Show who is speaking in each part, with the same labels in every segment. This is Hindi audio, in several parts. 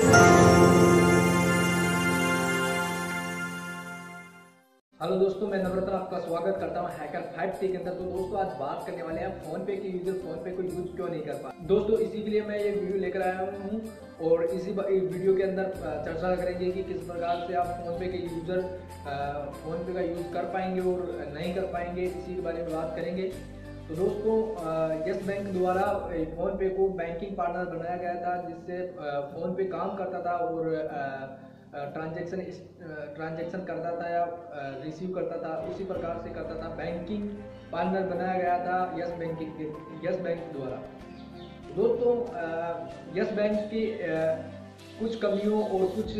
Speaker 1: हेलो दोस्तों, मैं नम्रता आपका स्वागत करता हूं हैकर 5T के अंदर। तो दोस्तों आज बात करने वाले हैं फोन पे के यूजर फोन पे को यूज क्यों नहीं कर पा। दोस्तों इसी के लिए मैं ये वीडियो लेकर आया हूं और इसी वीडियो के अंदर चर्चा करेंगे कि किस प्रकार से आप फोन पे के यूजर फोन पे का यूज कर पाएंगे और नहीं कर पाएंगे, इसी के बारे में बात करेंगे। तो दोस्तों यस बैंक द्वारा फोन पे को बैंकिंग पार्टनर बनाया गया था, जिससे फोन पे काम करता था और ट्रांजैक्शन करता था या रिसीव करता था, उसी प्रकार से करता था। बैंकिंग पार्टनर बनाया गया था यस बैंक द्वारा। दोस्तों यस बैंक की कुछ कमियों और कुछ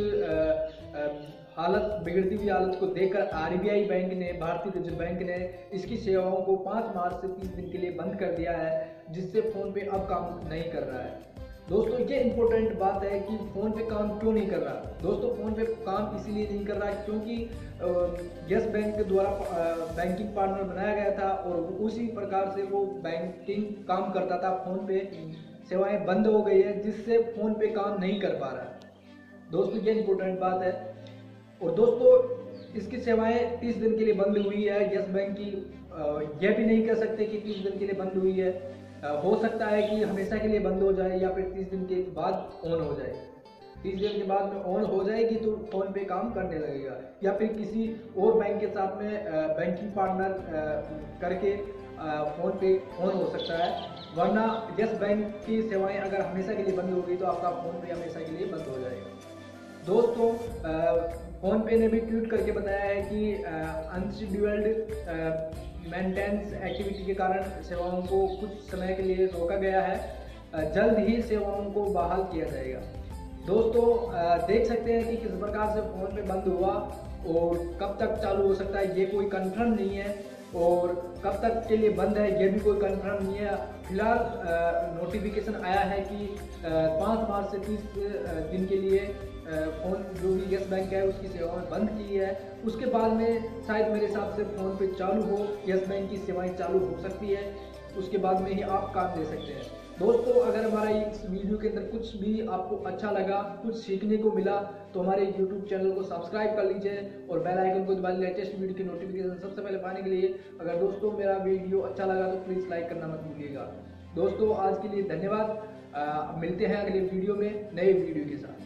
Speaker 1: बिगड़ती हुई हालत को देखकर आरबीआई बैंक ने, भारतीय रिजर्व बैंक ने इसकी सेवाओं को 5 मार्च से 30 दिन के लिए बंद कर दिया है, जिससे फोन पे अब काम नहीं कर रहा है। दोस्तों ये इंपॉर्टेंट बात है कि फोन पे काम क्यों नहीं कर रहा। दोस्तों फोन पे काम इसीलिए नहीं कर रहा है क्योंकि यस बैंक के द्वारा बैंकिंग पार्टनर बनाया गया था और उसी प्रकार से वो बैंकिंग काम करता था। फोन पे सेवाएं बंद हो गई है, जिससे फोन पे काम नहीं कर पा रहा है। दोस्तों ये इंपॉर्टेंट बात है। और दोस्तों इसकी सेवाएं 30 दिन के लिए बंद हुई है यस बैंक की। यह भी नहीं कह सकते कि 30 दिन के लिए बंद हुई है, हो सकता है कि हमेशा के लिए बंद हो जाए या फिर 30 दिन के बाद ऑन हो जाए। 30 दिन के बाद में ऑन हो जाएगी तो फोन पे काम करने लगेगा, या फिर किसी और बैंक के साथ में बैंकिंग पार्टनर करके फोन पे ऑन हो सकता है। वरना यस बैंक की सेवाएं अगर हमेशा के लिए बंद हो गई तो आपका फोन पे हमेशा के लिए बंद हो जाएगा। दोस्तों फोन पे ने भी ट्वीट करके बताया है कि अनशेड्यूल्ड मेंटेनेंस एक्टिविटी के कारण सेवाओं को कुछ समय के लिए रोका गया है, जल्द ही सेवाओं को बहाल किया जाएगा। दोस्तों देख सकते हैं कि किस प्रकार से फोन पे बंद हुआ और कब तक चालू हो सकता है ये कोई कंफर्म नहीं है, और कब तक के लिए बंद है ये भी कोई कंफर्म नहीं है। फिलहाल नोटिफिकेशन आया है कि 5 मार्च से 30 दिन के लिए फोन जो भी यस बैंक है उसकी सेवाएं बंद की है। उसके बाद में शायद मेरे हिसाब से फोन पे चालू हो, यस बैंक की सेवाएं चालू हो सकती है, उसके बाद में ही आप काम ले सकते हैं। दोस्तों अगर हमारा इस वीडियो के अंदर कुछ भी आपको अच्छा लगा, कुछ सीखने को मिला, तो हमारे YouTube चैनल को सब्सक्राइब कर लीजिए और बेल आइकन को दबा लीजिए लेटेस्ट वीडियो की नोटिफिकेशन सबसे पहले पाने के लिए। अगर दोस्तों मेरा वीडियो अच्छा लगा तो प्लीज़ लाइक करना मत भूलिएगा। दोस्तों आज के लिए धन्यवाद। मिलते हैं अगले वीडियो में नए वीडियो के साथ।